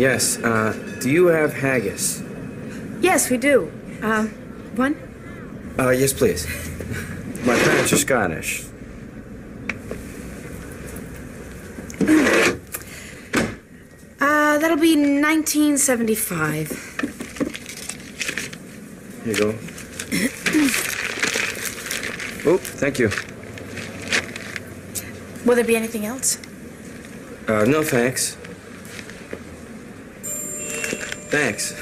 Yes, do you have haggis? Yes, we do. One? Yes, please. My parents are Scottish. That'll be 1975. Here you go. Oh, thank you. Will there be anything else? No thanks. Thanks.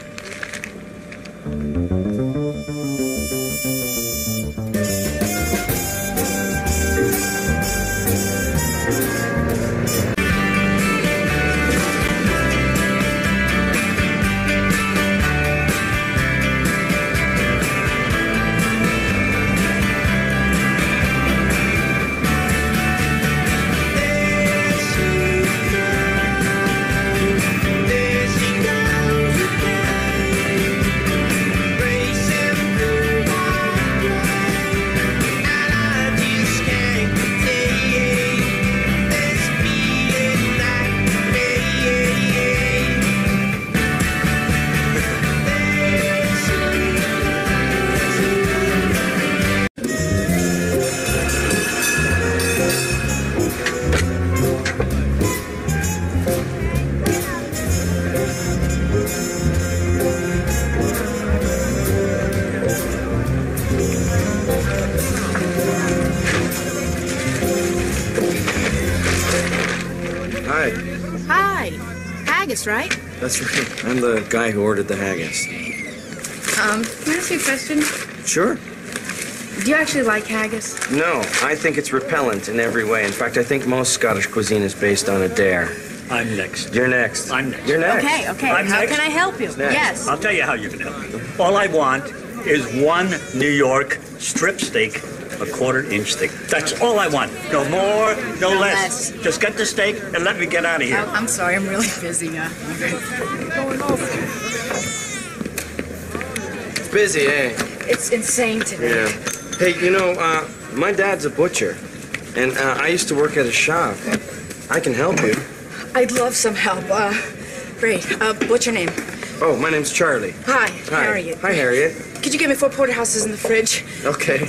Hi. Hi. Haggis, right? That's right. I'm the guy who ordered the haggis. Can I ask you a question? Sure. Do you actually like haggis? No, I think it's repellent in every way. In fact, I think most Scottish cuisine is based on a dare. I'm next. You're next. I'm next. You're next. Okay. I'm How next. can I help you? Next. Yes. I'll tell you how you can help me. All I want is one New York strip steak, a quarter-inch steak. That's all I want. No more, no less. Just get the steak and let me get out of here. Oh, I'm sorry. I'm really busy. It's busy, eh? It's insane today. Yeah. Hey, you know, my dad's a butcher, and I used to work at a shop. I can help you. I'd love some help. Great. What's your name? Oh, my name's Charlie. Hi, Hi. Harriet. Hi, Harriet. Could you get me 4 porterhouses in the fridge? Okay.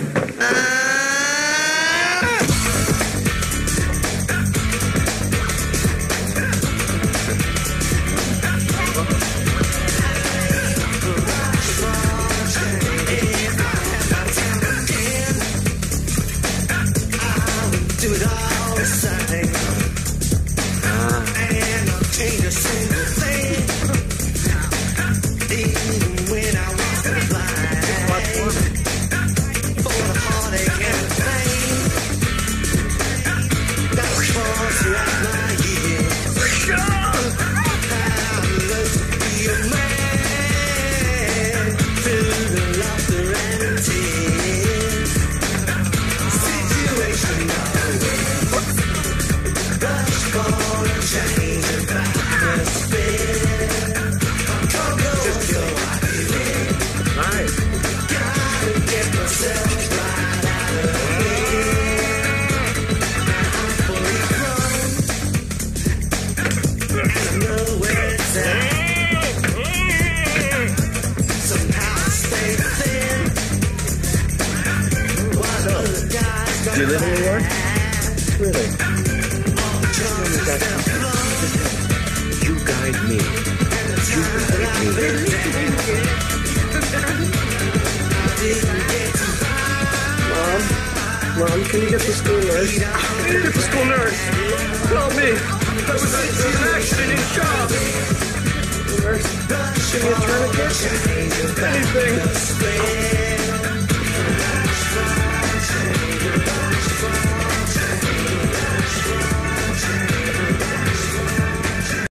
Do you live in New York? Really? You guide me. You guide me. Mom, can you get the school nurse? Get the school nurse. Help me. I was in an accident in shop. Nurse, can you turn a kid? Anything.